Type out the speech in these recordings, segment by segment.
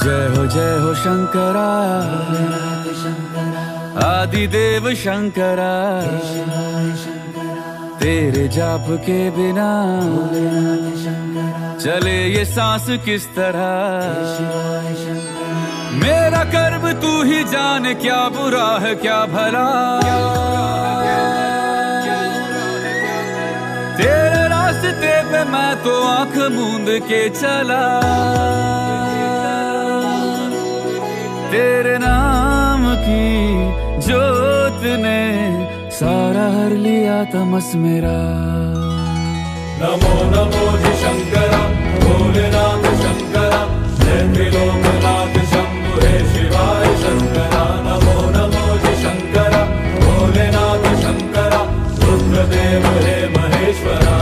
जय हो शंकरा, आदिदेव शंकरा। तेरे जाप के बिना चले ये सांस किस तरह। मेरा कर्म तू ही जाने, क्या बुरा है क्या भला। तेरे रास्ते पे मैं तो आंख मूंद के चला। तेरे नाम की जोत ने सारा हर लिया तमस मेरा। नमो नमो जी शंकरा, भोलेनाथ शंकरा, जय त्रिलोकनाथ शंभु हे शिवाय शंकरा। नमो नमो जी शंकरा, भोलेनाथ शंकरा, रुद्रदेव हे महेश्वरा।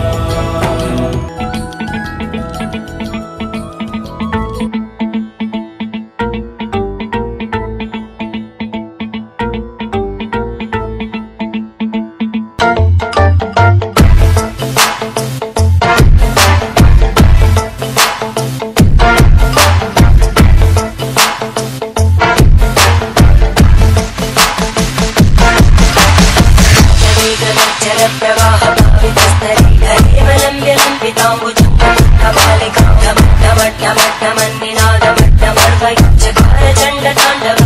चकार चंड तांडव